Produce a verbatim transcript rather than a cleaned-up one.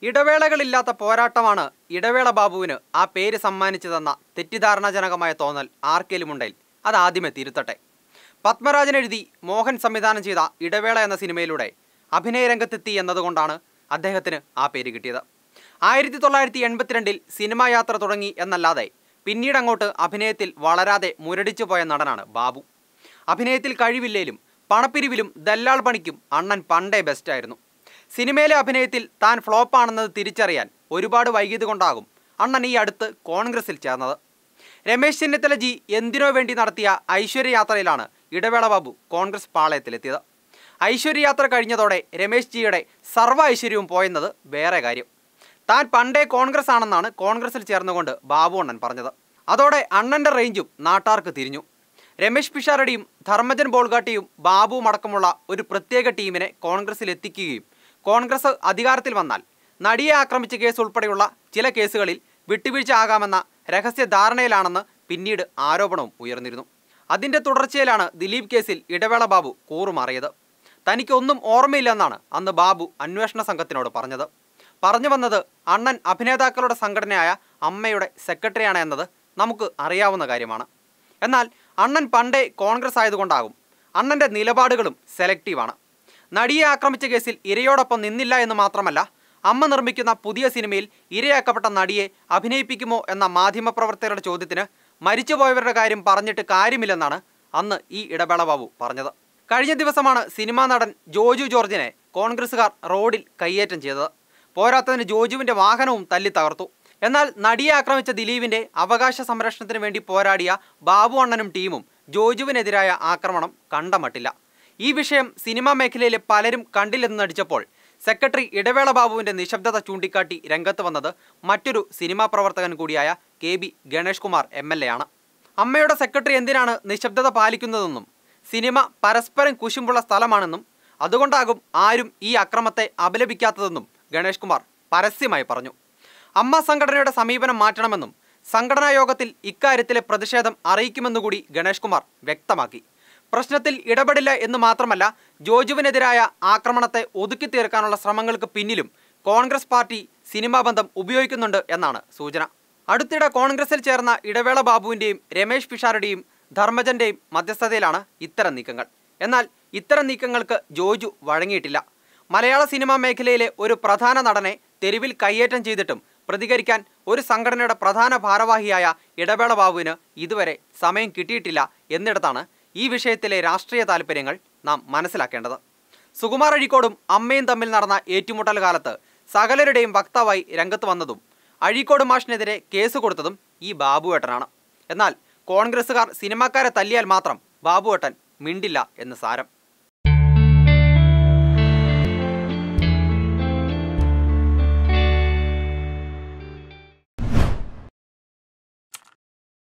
ഇടവേളകളില്ലാത്ത പോരാട്ടമാണ് ഇടവേള ബാബുവിന് ആ പേര് സമ്മാനിച്ചതെന്ന തെറ്റിദ്ധാരണാജനകമായ തോന്നൽ ആർക്കേലുമുണ്ടെങ്കിൽ അത് ആദ്യമേ തിരുത്തട്ടെ. പത്മരാജൻ എഴുതി മോഹൻ സംവിധാനം ചെയ്ത ഇടവേള എന്ന സിനിമയിലൂടെ അഭിനയരംഗത്തെത്തി എന്നതുകൊണ്ടാണ് അദ്ദേഹത്തിന് ആ പേര് കിട്ടിയത്. ആയിരത്തി തൊള്ളായിരത്തി എൺപത്തിരണ്ടിൽ സിനിമാ യാത്ര തുടങ്ങി എന്നല്ലാതെ പിന്നീടങ്ങോട്ട് അഭിനയത്തിൽ വളരാതെ മുരടിച്ചു പോയ നടനാണ് ബാബു. അഭിനയത്തിൽ കഴിവില്ലേലും പണപ്പിരിവിലും ദല്ലാൾ പണിക്കും അണ്ണൻ പണ്ടേ ബെസ്റ്റായിരുന്നു. സിനിമയിലെ അഭിനയത്തിൽ താൻ ഫ്ലോപ്പാണെന്നത് തിരിച്ചറിയാൻ ഒരുപാട് വൈകിയത് കൊണ്ടാകും അണ്ണൻ ഈ അടുത്ത് കോൺഗ്രസിൽ ചേർന്നത്. രമേശ് ചെന്നിത്തല ജി എന്തിനോ വേണ്ടി നടത്തിയ ഐശ്വര്യയാത്രയിലാണ് ഇടവേള ബാബു കോൺഗ്രസ് പാളയത്തിലെത്തിയത്. ഐശ്വര്യയാത്ര കഴിഞ്ഞതോടെ രമേശ് ജിയുടെ സർവ്വ ഐശ്വര്യവും പോയെന്നത് വേറെ കാര്യം. താൻ പണ്ടേ കോൺഗ്രസ് ആണെന്നാണ് കോൺഗ്രസിൽ ചേർന്നുകൊണ്ട് ബാബു അണ്ണൻ പറഞ്ഞത്. അതോടെ അണ്ണൻ്റെ റേഞ്ചും നാട്ടാർക്ക് തിരിഞ്ഞു. രമേശ് പിഷാരടിയും ധർമ്മജൻ ബോൾഗാട്ടിയും ബാബുവും അടക്കമുള്ള ഒരു പ്രത്യേക ടീമിനെ കോൺഗ്രസിൽ എത്തിക്കുകയും കോൺഗ്രസ് അധികാരത്തിൽ വന്നാൽ നടിയെ ആക്രമിച്ച കേസ് ഉൾപ്പെടെയുള്ള ചില കേസുകളിൽ വിട്ടുവീഴ്ച ആകാമെന്ന രഹസ്യ ധാരണയിലാണെന്ന് പിന്നീട് ആരോപണവും ഉയർന്നിരുന്നു. അതിൻ്റെ തുടർച്ചയിലാണ് ദിലീപ് കേസിൽ ഇടവേള ബാബു കൂറുമാറിയത്. തനിക്കൊന്നും ഓർമ്മയില്ലെന്നാണ് അന്ന് ബാബു അന്വേഷണ സംഘത്തിനോട് പറഞ്ഞത്. പറഞ്ഞു വന്നത് അണ്ണൻ അഭിനേതാക്കളുടെ സംഘടനയായ അമ്മയുടെ സെക്രട്ടറിയാണ് എന്നത് നമുക്ക് അറിയാവുന്ന കാര്യമാണ്. എന്നാൽ അണ്ണൻ പണ്ടേ കോൺഗ്രസ് ആയതുകൊണ്ടാകും അണ്ണൻ്റെ നിലപാടുകളും സെലക്റ്റീവാണ്. നടിയെ ആക്രമിച്ച കേസിൽ ഇരയോടൊപ്പം നിന്നില്ല എന്ന് മാത്രമല്ല, അമ്മ നിർമ്മിക്കുന്ന പുതിയ സിനിമയിൽ ഇരയാക്കപ്പെട്ട നടിയെ അഭിനയിപ്പിക്കുമോ എന്ന മാധ്യമപ്രവർത്തകരുടെ ചോദ്യത്തിന് മരിച്ചുപോയവരുടെ കാര്യം പറഞ്ഞിട്ട് കാര്യമില്ലെന്നാണ് അന്ന് ഈ ഇടവേള ബാബു പറഞ്ഞത്. കഴിഞ്ഞ ദിവസമാണ് സിനിമാ നടൻ ജോജു ജോർജിനെ കോൺഗ്രസുകാർ റോഡിൽ കയ്യേറ്റം ചെയ്തത്. പോരാത്തതിന് ജോജുവിൻ്റെ വാഹനവും തല്ലി തകർത്തു. എന്നാൽ നടിയെ ആക്രമിച്ച ദിലീപിൻ്റെ അവകാശ സംരക്ഷണത്തിന് വേണ്ടി പോരാടിയ ബാബു അണ്ണനും ടീമും ജോജുവിനെതിരായ ആക്രമണം കണ്ടമട്ടില്ല. ഈ വിഷയം സിനിമാ മേഖലയിലെ പലരും കണ്ടില്ലെന്ന് നടിച്ചപ്പോൾ സെക്രട്ടറി ഇടവേള ബാബുവിൻ്റെ നിശബ്ദത ചൂണ്ടിക്കാട്ടി രംഗത്ത് വന്നത് മറ്റൊരു സിനിമാ പ്രവർത്തകൻ കൂടിയായ K B Ganesh Kumar M L A ആണ്. അമ്മയുടെ സെക്രട്ടറി എന്തിനാണ് നിശബ്ദത പാലിക്കുന്നതെന്നും സിനിമ പരസ്പരം കുശുമ്പുള്ള സ്ഥലമാണെന്നും അതുകൊണ്ടാകും ആരും ഈ അക്രമത്തെ അപലപിക്കാത്തതെന്നും ഗണേഷ് കുമാർ പരസ്യമായി പറഞ്ഞു. അമ്മ സംഘടനയുടെ സമീപനം മാറ്റണമെന്നും സംഘടനാ യോഗത്തിൽ ഇക്കാര്യത്തിലെ പ്രതിഷേധം അറിയിക്കുമെന്നുകൂടി ഗണേഷ് കുമാർ വ്യക്തമാക്കി. പ്രശ്നത്തിൽ ഇടപെടില്ല എന്ന് മാത്രമല്ല, ജോജുവിനെതിരായ ആക്രമണത്തെ ഒതുക്കി തീർക്കാനുള്ള ശ്രമങ്ങൾക്ക് പിന്നിലും കോൺഗ്രസ് പാർട്ടി സിനിമാ ബന്ധം ഉപയോഗിക്കുന്നുണ്ട് എന്നാണ് സൂചന. അടുത്തിടെ കോൺഗ്രസിൽ ചേർന്ന ഇടവേള ബാബുവിൻ്റെയും രമേശ് പിഷാരടിയും ധർമ്മജൻ്റെയും മധ്യസ്ഥതയിലാണ് ഇത്തരം നീക്കങ്ങൾ. എന്നാൽ ഇത്തരം നീക്കങ്ങൾക്ക് ജോജു വഴങ്ങിയിട്ടില്ല. മലയാള സിനിമാ മേഖലയിലെ ഒരു പ്രധാന നടനെ തെരുവിൽ കയ്യേറ്റം ചെയ്തിട്ടും പ്രതികരിക്കാൻ ഒരു സംഘടനയുടെ പ്രധാന ഭാരവാഹിയായ ഇടവേള ബാബുവിന് ഇതുവരെ സമയം കിട്ടിയിട്ടില്ല എന്നിടത്താണ് ഈ വിഷയത്തിലെ രാഷ്ട്രീയ താല്പര്യങ്ങൾ നാം മനസ്സിലാക്കേണ്ടത്. സുകുമാർ അഴീക്കോടും അമ്മയും തമ്മിൽ നടന്ന ഏറ്റുമുട്ടൽ കാലത്ത് സകലരുടെയും വക്താവായി രംഗത്ത് വന്നതും അഴീക്കോട് മാഷിനെതിരെ കേസ് കൊടുത്തതും ഈ ബാബുവേട്ടനാണ്. എന്നാൽ കോൺഗ്രസുകാർ സിനിമാക്കാരെ തല്ലിയാൽ മാത്രം ബാബുവേട്ടൻ മിണ്ടില്ല എന്ന് സാരം.